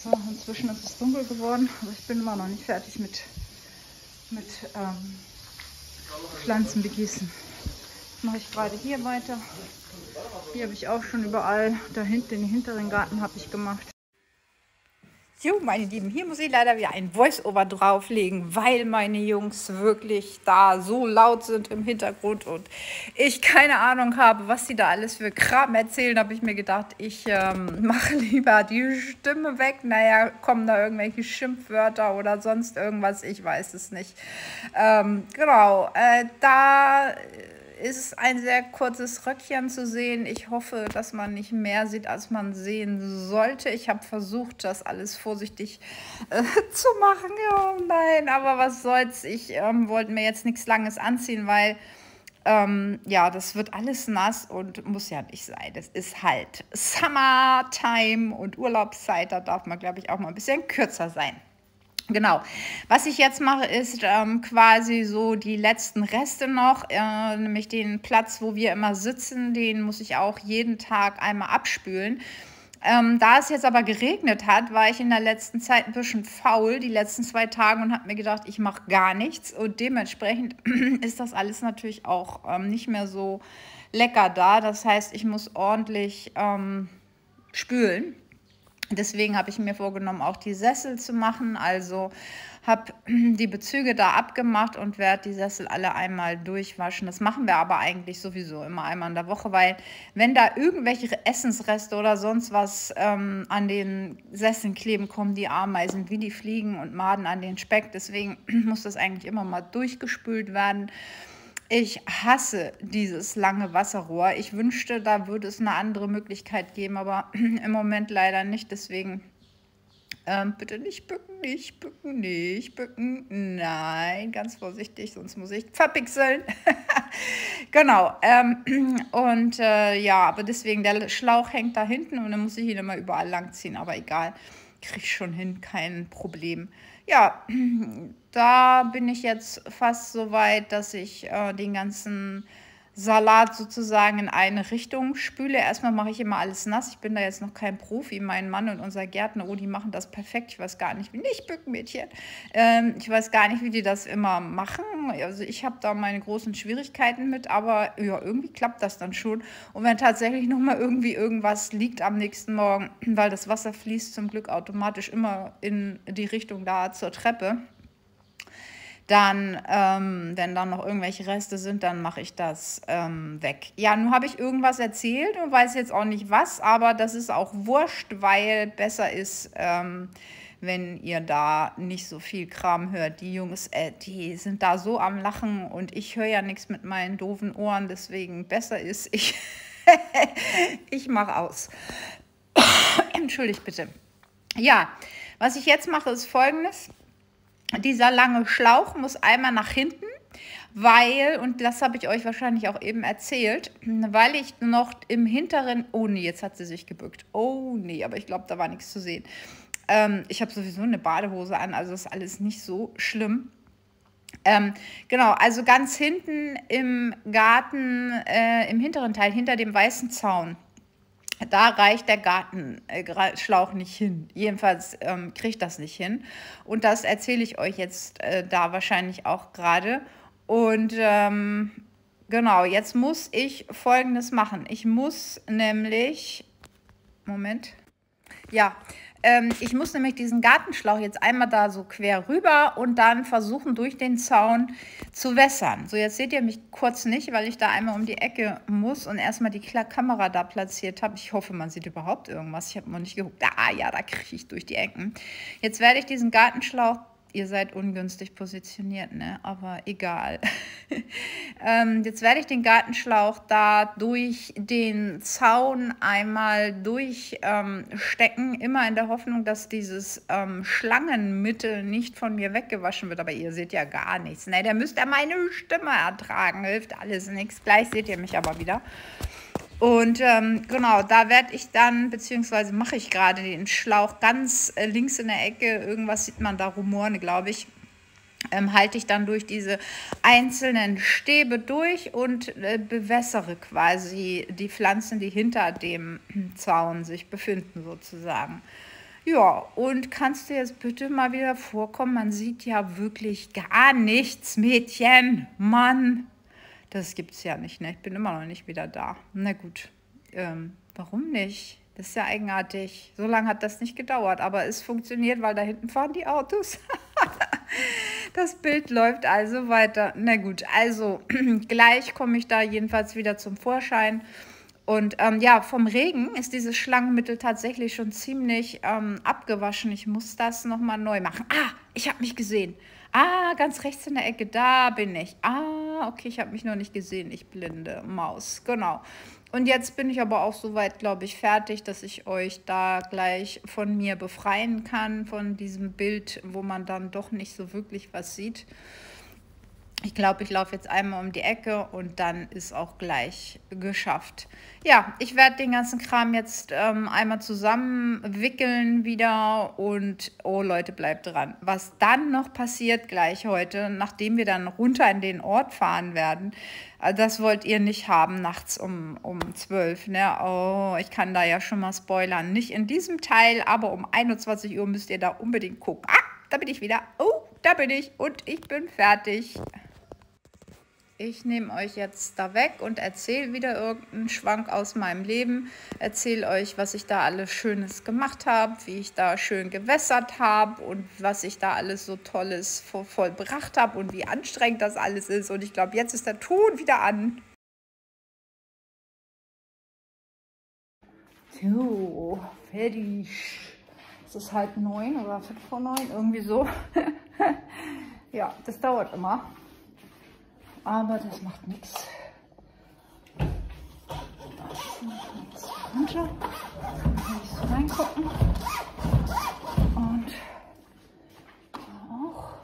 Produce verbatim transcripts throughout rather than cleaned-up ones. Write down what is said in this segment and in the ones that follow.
So, inzwischen ist es dunkel geworden, aber ich bin immer noch nicht fertig mit, mit ähm, Pflanzen begießen. Das mache ich gerade hier weiter. Hier habe ich auch schon überall, da hinten in den hinteren Garten habe ich gemacht. So, meine Lieben, hier muss ich leider wieder ein Voice-Over drauflegen, weil meine Jungs wirklich da so laut sind im Hintergrund und ich keine Ahnung habe, was sie da alles für Kram erzählen. Habe ich mir gedacht, ich ähm, mache lieber die Stimme weg. Naja, kommen da irgendwelche Schimpfwörter oder sonst irgendwas, ich weiß es nicht. Ähm, genau, äh, da ist ein sehr kurzes Röckchen zu sehen. Ich hoffe, dass man nicht mehr sieht, als man sehen sollte. Ich habe versucht, das alles vorsichtig äh, zu machen. Oh nein, aber was soll's. Ich ähm, wollte mir jetzt nichts Langes anziehen, weil ähm, ja, das wird alles nass und muss ja nicht sein. Das ist halt Summertime und Urlaubszeit. Da darf man, glaube ich, auch mal ein bisschen kürzer sein. Genau, was ich jetzt mache, ist ähm, quasi so die letzten Reste noch, äh, nämlich den Platz, wo wir immer sitzen, den muss ich auch jeden Tag einmal abspülen. Ähm, da es jetzt aber geregnet hat, war ich in der letzten Zeit ein bisschen faul, die letzten zwei Tage, und habe mir gedacht, ich mache gar nichts. Und dementsprechend ist das alles natürlich auch ähm, nicht mehr so lecker da. Das heißt, ich muss ordentlich ähm, spülen. Deswegen habe ich mir vorgenommen, auch die Sessel zu machen. Also habe die Bezüge da abgemacht und werde die Sessel alle einmal durchwaschen. Das machen wir aber eigentlich sowieso immer einmal in der Woche, weil wenn da irgendwelche Essensreste oder sonst was ähm, an den Sesseln kleben, kommen die Ameisen wie die Fliegen und Maden an den Speck. Deswegen muss das eigentlich immer mal durchgespült werden. Ich hasse dieses lange Wasserrohr. Ich wünschte, da würde es eine andere Möglichkeit geben, aber im Moment leider nicht. Deswegen ähm, bitte nicht bücken, nicht bücken, nicht bücken. Nein, ganz vorsichtig, sonst muss ich verpixeln. Genau. Ähm, und äh, ja, aber deswegen, der Schlauch hängt da hinten und dann muss ich ihn immer überall lang ziehen. Aber egal, kriege ich schon hin, kein Problem. Ja, da bin ich jetzt fast so weit, dass ich äh, den ganzen Salat sozusagen in eine Richtung spüle. Erstmal mache ich immer alles nass. Ich bin da jetzt noch kein Profi. Mein Mann und unser Gärtner, oh, die machen das perfekt. Ich weiß gar nicht, wie nicht Bückenmädchen. Ähm, ich weiß gar nicht, wie die das immer machen. Also ich habe da meine großen Schwierigkeiten mit, aber ja, irgendwie klappt das dann schon. Und wenn tatsächlich noch mal irgendwie irgendwas liegt am nächsten Morgen, weil das Wasser fließt zum Glück automatisch immer in die Richtung da zur Treppe, dann, ähm, wenn dann noch irgendwelche Reste sind, dann mache ich das ähm, weg. Ja, nun habe ich irgendwas erzählt und weiß jetzt auch nicht was, aber das ist auch wurscht, weil besser ist, ähm, wenn ihr da nicht so viel Kram hört. Die Jungs, äh, die sind da so am Lachen und ich höre ja nichts mit meinen doofen Ohren, deswegen besser ist, ich, ich mache aus. Entschuldigt bitte. Ja, was ich jetzt mache, ist Folgendes. Dieser lange Schlauch muss einmal nach hinten, weil, und das habe ich euch wahrscheinlich auch eben erzählt, weil ich noch im hinteren, oh nee, jetzt hat sie sich gebückt. Oh nee, aber ich glaube, da war nichts zu sehen. Ähm, ich habe sowieso eine Badehose an, also ist alles nicht so schlimm. Ähm, genau, also ganz hinten im Garten, äh, im hinteren Teil, hinter dem weißen Zaun. Da reicht der Gartenschlauch nicht hin. Jedenfalls ähm, kriegt das nicht hin. Und das erzähle ich euch jetzt äh, da wahrscheinlich auch gerade. Und ähm, genau, jetzt muss ich Folgendes machen. Ich muss nämlich, Moment, ja, ähm, ich muss nämlich diesen Gartenschlauch jetzt einmal da so quer rüber und dann versuchen, durch den Zaun zu wässern. So, jetzt seht ihr mich kurz nicht, weil ich da einmal um die Ecke muss und erstmal die Kamera da platziert habe. Ich hoffe, man sieht überhaupt irgendwas. Ich habe noch nicht geguckt. Ah ja, da kriege ich durch die Ecken. Jetzt werde ich diesen Gartenschlauch, ihr seid ungünstig positioniert, ne? Aber egal. ähm, jetzt werde ich den Gartenschlauch da durch den Zaun einmal durchstecken, ähm, immer in der Hoffnung, dass dieses ähm, Schlangenmittel nicht von mir weggewaschen wird. Aber ihr seht ja gar nichts. Ne? Der müsst ja meine Stimme ertragen. Hilft alles nichts. Gleich seht ihr mich aber wieder. Und ähm, genau, da werde ich dann, beziehungsweise mache ich gerade den Schlauch ganz äh, links in der Ecke, irgendwas sieht man da, Rumorne, glaube ich, ähm, halte ich dann durch diese einzelnen Stäbe durch und äh, bewässere quasi die Pflanzen, die hinter dem Zaun sich befinden sozusagen. Ja, und kannst du jetzt bitte mal wieder vorkommen? Man sieht ja wirklich gar nichts, Mädchen. Mann, das gibt's ja nicht, ne? Ich bin immer noch nicht wieder da. Na gut, ähm, warum nicht? Das ist ja eigenartig. So lange hat das nicht gedauert, aber es funktioniert, weil da hinten fahren die Autos. Das Bild läuft also weiter. Na gut, also gleich komme ich da jedenfalls wieder zum Vorschein. Und ähm, ja, vom Regen ist dieses Schlangenmittel tatsächlich schon ziemlich ähm, abgewaschen. Ich muss das nochmal neu machen. Ah, ich habe mich gesehen. Ah, ganz rechts in der Ecke, da bin ich. Ah, okay, ich habe mich noch nicht gesehen, ich blinde Maus. Genau. Und jetzt bin ich aber auch soweit, glaube ich, fertig, dass ich euch da gleich von mir befreien kann, von diesem Bild, wo man dann doch nicht so wirklich was sieht. Ich glaube, ich laufe jetzt einmal um die Ecke und dann ist auch gleich geschafft. Ja, ich werde den ganzen Kram jetzt ähm, einmal zusammenwickeln wieder und, oh Leute, bleibt dran. Was dann noch passiert gleich heute, nachdem wir dann runter in den Ort fahren werden, das wollt ihr nicht haben, nachts um, um zwölf. Ne? Oh, ich kann da ja schon mal spoilern. Nicht in diesem Teil, aber um einundzwanzig Uhr müsst ihr da unbedingt gucken. Ah, da bin ich wieder. Oh, da bin ich und ich bin fertig. Ich nehme euch jetzt da weg und erzähle wieder irgendeinen Schwank aus meinem Leben. Erzähle euch, was ich da alles Schönes gemacht habe, wie ich da schön gewässert habe und was ich da alles so Tolles vollbracht habe und wie anstrengend das alles ist. Und ich glaube, jetzt ist der Ton wieder an. So, fertig. Es ist halb neun oder fünf vor neun, irgendwie so. Ja, das dauert immer. Aber das macht nichts. Runter. Dann kann ich so reingucken. Und auch.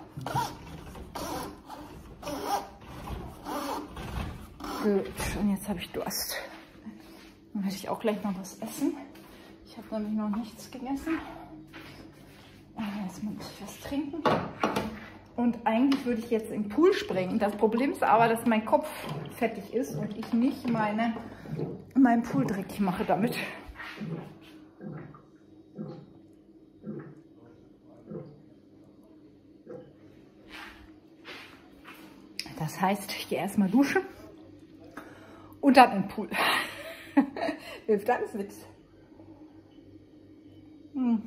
Gut, und jetzt habe ich Durst. Dann werde ich auch gleich noch was essen. Ich habe nämlich noch nichts gegessen. Jetzt muss ich was trinken. Und eigentlich würde ich jetzt in den Pool springen. Das Problem ist aber, dass mein Kopf fettig ist und ich nicht meine, meinen Pool dreckig mache damit. Das heißt, ich gehe erstmal duschen und dann in den Pool. Hilft alles nichts. Hm.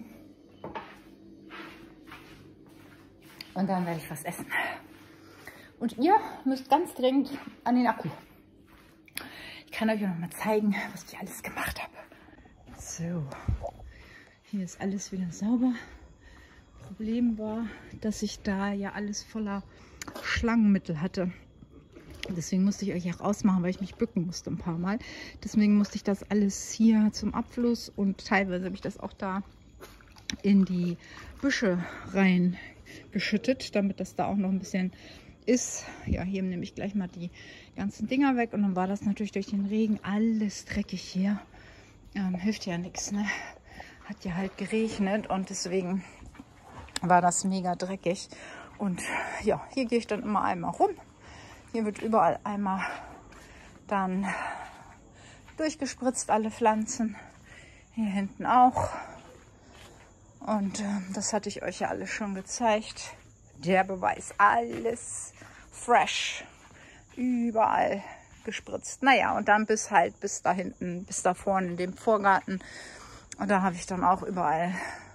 Und dann werde ich was essen. Und ihr müsst ganz dringend an den Akku. Ich kann euch noch mal zeigen, was ich alles gemacht habe. So, hier ist alles wieder sauber. Problem war, dass ich da ja alles voller Schlangenmittel hatte. Deswegen musste ich euch auch ausmachen, weil ich mich bücken musste ein paar Mal. Deswegen musste ich das alles hier zum Abfluss und teilweise habe ich das auch da in die Büsche rein geschüttet, damit das da auch noch ein bisschen ist. Ja, hier nehme ich gleich mal die ganzen Dinger weg und dann war das natürlich durch den Regen alles dreckig hier. Ähm, hilft ja nichts, ne? Hat ja halt geregnet und deswegen war das mega dreckig. Und ja, hier gehe ich dann immer einmal rum. Hier wird überall einmal dann durchgespritzt, alle Pflanzen. Hier hinten auch. Und äh, das hatte ich euch ja alles schon gezeigt. Der Beweis, alles fresh, überall gespritzt. Naja, und dann bis halt bis da hinten, bis da vorne in dem Vorgarten. Und da habe ich dann auch überall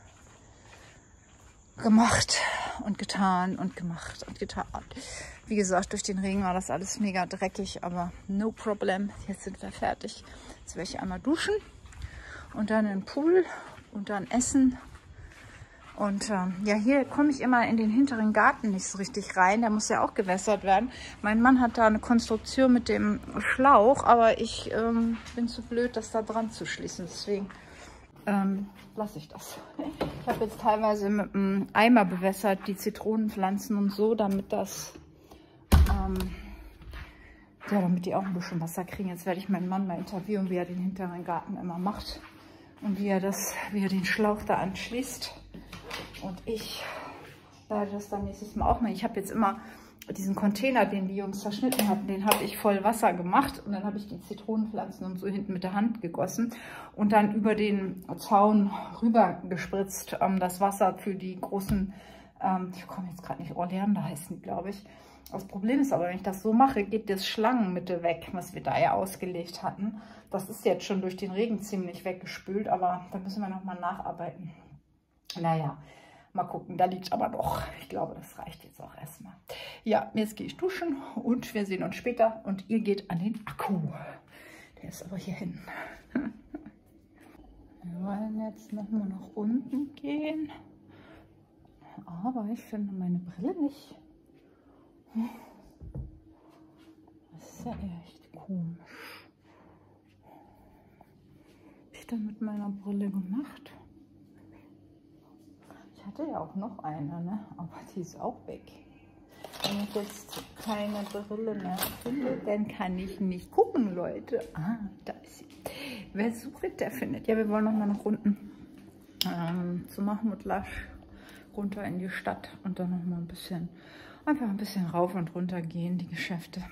gemacht und getan und gemacht und getan. Wie gesagt, durch den Regen war das alles mega dreckig, aber no problem. Jetzt sind wir fertig. Jetzt werde ich einmal duschen und dann in den Pool und dann essen. Und ähm, ja, hier komme ich immer in den hinteren Garten nicht so richtig rein. Der muss ja auch gewässert werden. Mein Mann hat da eine Konstruktion mit dem Schlauch, aber ich ähm, bin zu blöd, das da dran zu schließen. Deswegen ähm, lasse ich das. Ich habe jetzt teilweise mit einem Eimer bewässert, die Zitronenpflanzen und so, damit das, ähm, ja, damit die auch ein bisschen Wasser kriegen. Jetzt werde ich meinen Mann mal interviewen, wie er den hinteren Garten immer macht und wie er das, wie er den Schlauch da anschließt. Und ich werde das dann nächstes Mal auch machen. Ich habe jetzt immer diesen Container, den die Jungs verschnitten hatten, den habe ich voll Wasser gemacht und dann habe ich die Zitronenpflanzen und so hinten mit der Hand gegossen und dann über den Zaun rüber gespritzt, ähm, das Wasser für die großen, ähm, ich komme jetzt gerade nicht, Oleander heißen die, glaube ich. Das Problem ist aber, wenn ich das so mache, geht das Schlangenmittel weg, was wir da ja ausgelegt hatten. Das ist jetzt schon durch den Regen ziemlich weggespült, aber da müssen wir nochmal nacharbeiten. Naja. Mal gucken, da liegt aber noch. Ich glaube, das reicht jetzt auch erstmal. Ja, jetzt gehe ich duschen und wir sehen uns später. Und ihr geht an den Akku. Der ist aber hier hinten. Wir wollen jetzt nochmal nach unten gehen. Aber ich finde meine Brille nicht. Das ist ja echt komisch. Was habe ich denn mit meiner Brille gemacht? Ich hatte ja auch noch eine, ne? Aber die ist auch weg. Wenn ich jetzt keine Brille mehr finde, dann kann ich nicht gucken, Leute. Ah, da ist sie. Wer sucht, der findet. Ja, wir wollen noch mal nach unten ähm, zu Mahmud Lasch runter in die Stadt und dann noch mal ein bisschen, einfach ein bisschen rauf und runter gehen, die Geschäfte.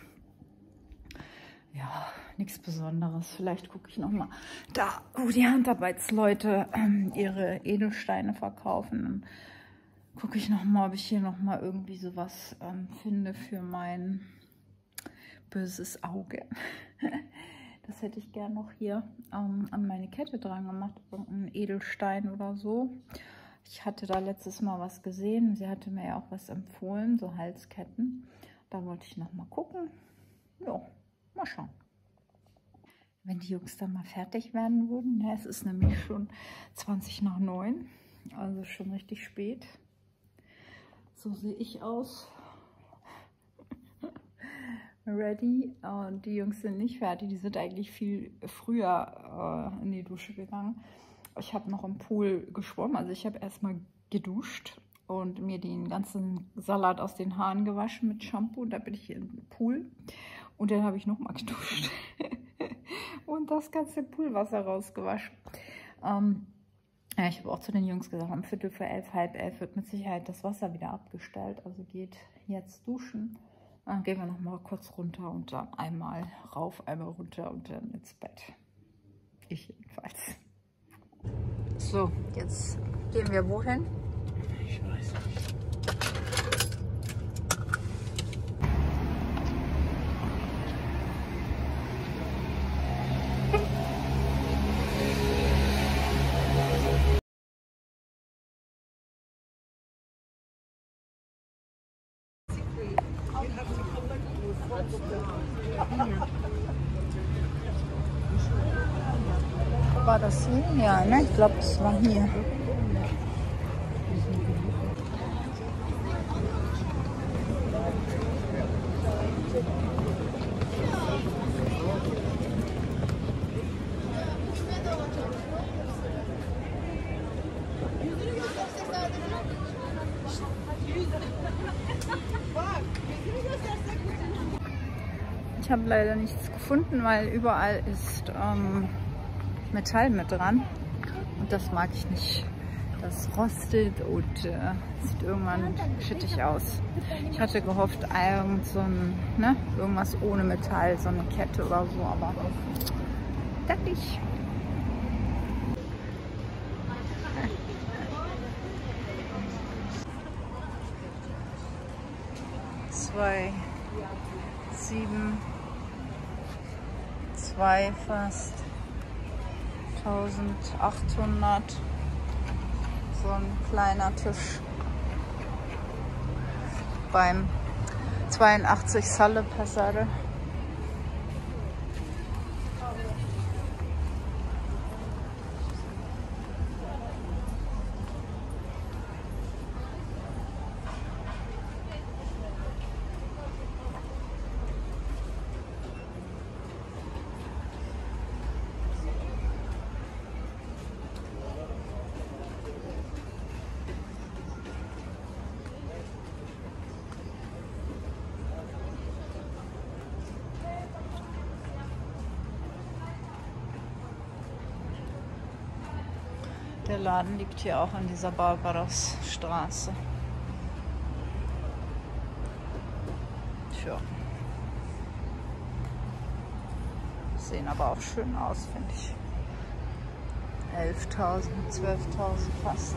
Ja, nichts Besonderes. Vielleicht gucke ich noch mal da, wo die Handarbeitsleute ähm, ihre Edelsteine verkaufen. Dann gucke ich noch mal, ob ich hier noch mal irgendwie sowas ähm, finde für mein böses Auge. Das hätte ich gern noch hier ähm, an meine Kette dran gemacht, irgendein Edelstein oder so. Ich hatte da letztes Mal was gesehen. Sie hatte mir ja auch was empfohlen, so Halsketten. Da wollte ich noch mal gucken. Ja. Mal schauen. Wenn die Jungs dann mal fertig werden würden. Ja, es ist nämlich schon zwanzig nach neun. Also schon richtig spät. So sehe ich aus. Ready. Und die Jungs sind nicht fertig. Die sind eigentlich viel früher äh, in die Dusche gegangen. Ich habe noch im Pool geschwommen. Also ich habe erstmal geduscht und mir den ganzen Salat aus den Haaren gewaschen mit Shampoo. Da bin ich im Pool. Und dann habe ich nochmal geduscht und das ganze Poolwasser rausgewaschen. Ähm, ja, ich habe auch zu den Jungs gesagt, um Viertel vor elf, halb elf wird mit Sicherheit das Wasser wieder abgestellt. Also geht jetzt duschen. Dann gehen wir nochmal kurz runter und dann einmal rauf, einmal runter und dann ins Bett. Ich jedenfalls. So, jetzt gehen wir wohin? Ich weiß nicht. War das hier? Ja, ne? Ich glaube, es war hier. Ich habe leider nichts gefunden, weil überall ist ähm, Metall mit dran und das mag ich nicht. Das rostet und äh, sieht irgendwann schittig aus. Ich hatte gehofft, irgend so ein, ne, irgendwas ohne Metall, so eine Kette oder so, aber das nicht. Zwei, sieben, zwei fast, eintausendachthundert. So ein kleiner Tisch beim zweiundachtzig Salle Passade. Der Laden liegt hier auch an dieser Barbaros-Straße. Tja. Sehen aber auch schön aus, finde ich. elftausend, zwölftausend fast.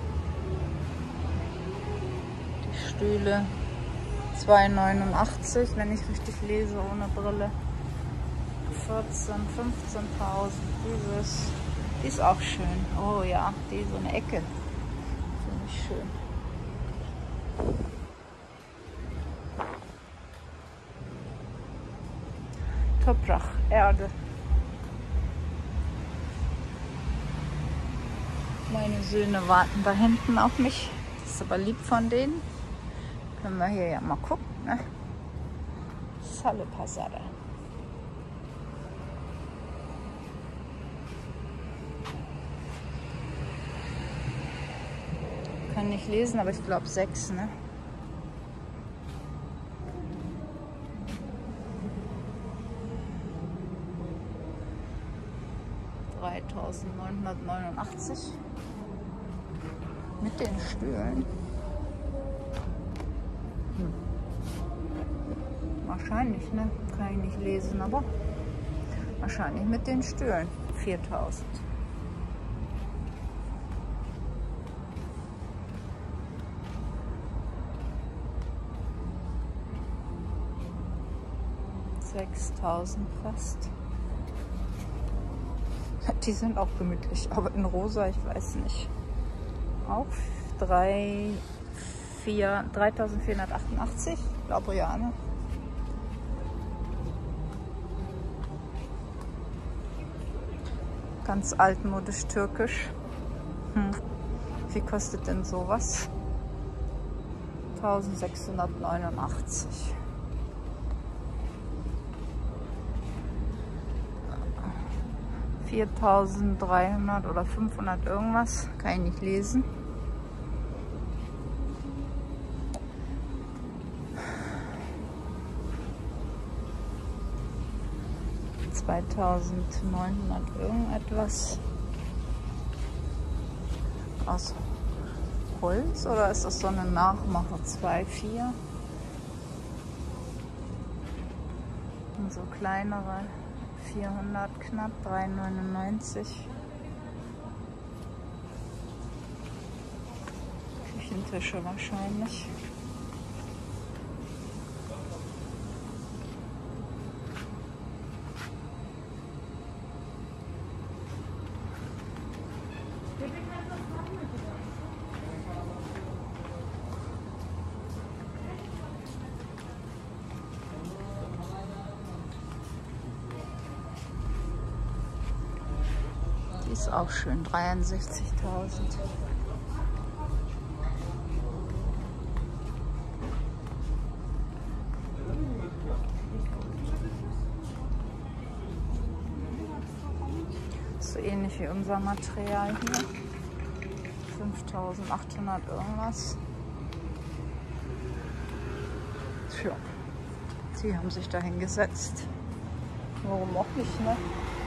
Die Stühle zwei neunundachtzig, wenn ich richtig lese, ohne Brille. vierzehn, fünfzehntausend. Dieses, die ist auch schön. Oh ja, die so eine Ecke. Finde ich schön. Toprak, Erde. Meine Söhne warten da hinten auf mich. Das ist aber lieb von denen. Können wir hier ja mal gucken, ne? Salle Passada. Kann nicht lesen, aber ich glaube sechs, ne? dreitausendneunhundertneunundachtzig mit den Stühlen. Hm. Wahrscheinlich, ne? Kann ich nicht lesen, aber wahrscheinlich mit den Stühlen. viertausend. sechstausend fast. Die sind auch gemütlich, aber in rosa, ich weiß nicht. Auch dreitausendvierhundertachtundachtzig, glaube ja, ne? Ganz altmodisch türkisch. Hm. Wie kostet denn sowas? eintausendsechshundertneunundachtzig. viertausenddreihundert oder fünfhundert irgendwas, kann ich nicht lesen. zweitausendneunhundert irgendetwas. Aus Holz oder ist das so eine Nachmache? zwei, vier. Und so kleinere. vierhundert knapp, drei neunundneunzig. Küchentische wahrscheinlich. Ist auch schön, dreiundsechzigtausend. So ähnlich wie unser Material hier. fünftausendachthundert irgendwas. Tja, sie haben sich da hingesetzt. Warum auch nicht, ne?